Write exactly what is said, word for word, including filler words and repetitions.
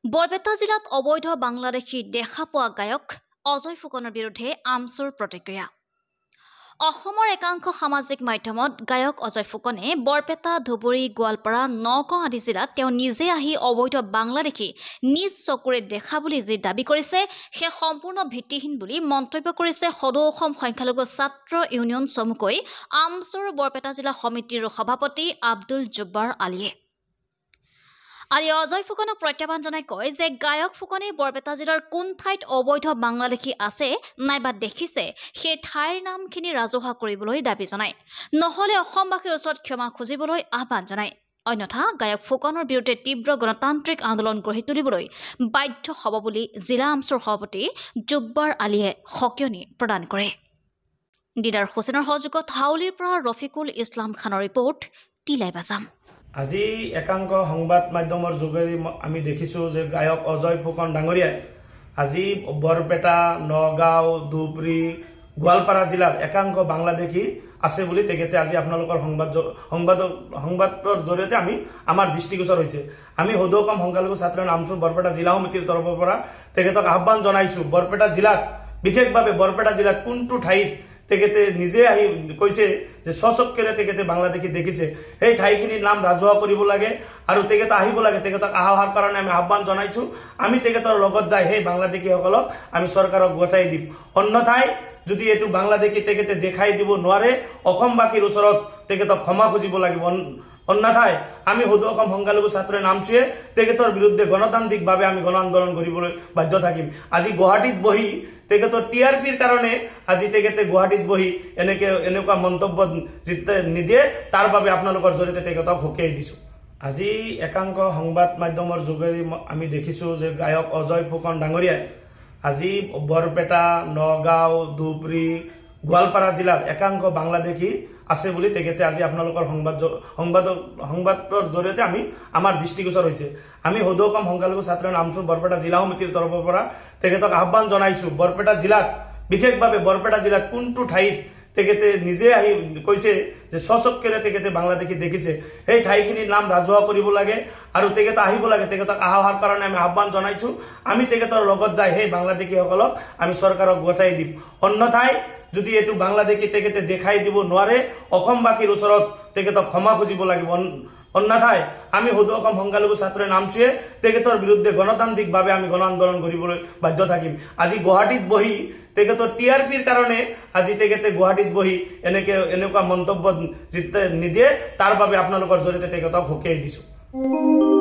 বৰপেটা জিলাত অবৈধ বাংলাদেশী দেখা পোৱা গায়ক অজয় ফুকনৰ বিৰুদ্ধে আমচুৰ প্ৰতিক্ৰিয়া। অসমৰ একাংশ সামাজিক মাধ্যমত গায়ক অজয় ফুকনে বৰপেটা, ধুবুৰী, গোৱালপাৰা, নগাঁও আদি জিলাত তেওঁ নিজে আহি অবৈধ বাংলাদেশী নিজ চকুৰে দেখা বুলি যি দাবী কৰিছে সেয়া সম্পূৰ্ণ ভিত্তিহীন বুলি মন্তব্য কৰিছে সদৌ অসম সংখ্যালঘু ছাত্ৰ ইউনিয়ন চমুকৈ আমচুৰ বৰপেটা জিলা সমিতিৰ সভাপতি আব্দুল জব্বাৰ আলীয়ে। আলি অজয় ফুকনক প্ৰত্যাহ্বান জনাই কয় যে গায়ক ফুকনে বৰপেটা জিলাৰ কোন ঠাইত অবৈধ বাংলাদেশী আছে নাইবা দেখিছে সেই ঠাইৰ নামখিনি ৰাজহুৱা কৰিবলৈ দাবী জনায়, নহলে অসমবাসীৰ ওচৰত ক্ষমা খুজিবলৈ আহ্বান জনায়। অন্যথা গায়ক ফুকনৰ বিৰুদ্ধে তীব্ৰ গণতান্ত্ৰিক আন্দোলন গঢ়ি তুলিবলৈ বাধ্য হ'ব বুলি জিলা আমচুৰ সভাপতি জব্বাৰ আলীয়ে সকিয়নি প্ৰদান কৰে। দিদাৰ হুছেইনৰ সহযোগত হাউলিৰ পৰা ৰফিকুল ইছলাম খানৰ ৰিপৰ্ট টিলাই বাজাম। আজি একাংশ সংবাদ মাধ্যমৰ যোগেদি আমি দেখিছোঁ যে গায়ক অজয় ফুকন ডাঙৰীয়াই আজি বৰপেটা, নগাঁও, ধুবুৰী, গোৱালপাৰা জিলাৰ একাংশ বাংলাদেশী আছে বুলি তেখেতে আজি আপোনালোকৰ সংবাদ সংবাদ সংবাদৰ জৰিয়তে আমি আমাৰ দৃষ্টিগোচৰ হৈছে। আমি সদৌ অসম সংখ্যালঘু ছাত্ৰ আমচুৰ বৰপেটা জিলা সমিতিৰ তৰফৰ পৰা তেখেতক আহ্বান জনাইছোঁ, বৰপেটা জিলাত বিশেষভাৱে বৰপেটা জিলাত কোনটো ঠাইত তেখেতে নিজে আহি কৈছে যে স্বচক্ষেৰে তেখেতে বাংলাদেশী দেখিছে সেই ঠাইখিনিৰ নাম ৰাজহুৱা কৰিব লাগে আৰু তেখেত আহিব লাগে। তেখেতক অহাৰ কাৰণে আমি আহ্বান জনাইছোঁ। আমি তেখেতৰ লগত যাই সেই বাংলাদেশীসকলক আমি চৰকাৰক গতাই দিম। অন্যথাই যদি এইটো বাংলাদেশী তেখেতে দেখাই দিব নোৱাৰে অসমবাসীৰ ওচৰত তেখেতক ক্ষমা খুজিব লাগিব। অন্যথাই আমি সদৌ অসম সংখ্যালঘু ছাত্ৰ নামচুৱে তেখেতৰ বিৰুদ্ধে গণতান্ত্ৰিকভাৱে আমি গণ আন্দোলন কৰিবলৈ বাধ্য থাকিম। আজি গুৱাহাটীত বহি তেখেতৰ টি আৰ পিৰ কাৰণে আজি তেখেতে গুৱাহাটীত বহি এনেকে এনেকুৱা মন্তব্য নিদিয়ে, তাৰ বাবে আপোনালোকৰ জৰিয়তে তেখেতক সকীয়াই দিছোঁ। আজি একাংশ সংবাদ মাধ্যমৰ যোগেদি আমি দেখিছোঁ যে গায়ক অজয় ফুকন ডাঙৰীয়াই আজি বৰপেটা, নগাঁও, ধুবুৰী, গোৱালপাৰা জিলাৰ একাংশ বাংলাদেশী আছে বুলি তেখেতে আজি আপোনালোকৰ সংবাদ সংবাদ সংবাদৰ জৰিয়তে আমি আমাৰ দৃষ্টিগোচৰ হৈছে। আমি সদৌ অসম সংখ্যালঘু ছাত্ৰ আমচুৰ বৰপেটা জিলা সমিতিৰ তৰফৰ পৰা তেখেতক আহ্বান জনাইছোঁ, বৰপেটা জিলাত বিশেষভাৱে বৰপেটা জিলাত কোনটো ঠাইত তেখেতে নিজে আহি কৈছে যে স্বচক্ষেৰে তেখেতে বাংলাদেশী দেখিছে সেই ঠাইখিনিৰ নাম ৰাজহুৱা কৰিব লাগে আৰু তেখেত আহিব লাগে। তেখেতক অহাৰ কাৰণে আমি আহ্বান জনাইছোঁ। আমি তেখেতৰ লগত যাই সেই বাংলাদেশীসকলক আমি চৰকাৰক গতাই দিম। অন্যথাই যদি এইটো বাংলাদেশী তেখেতে দেখাই দিব নোৱাৰে অসমবাসীৰ ওচৰত তেখেতক ক্ষমা খুজিব লাগিব। অন্যথাই আমি সদৌ অসম সংখ্যালঘু ছাত্ৰ নামচুৱে তেখেতৰ বিৰুদ্ধে গণতান্ত্ৰিকভাৱে আমি গণ আন্দোলন কৰিবলৈ বাধ্য থাকিম। আজি গুৱাহাটীত বহি তেখেতৰ টি আৰ পিৰ কাৰণে আজি তেখেতে গুৱাহাটীত বহি এনেকে এনেকুৱা মন্তব্য নিদিয়ে, তাৰ বাবে আপোনালোকৰ জৰিয়তে তেখেতক সকীয়াই দিছোঁ।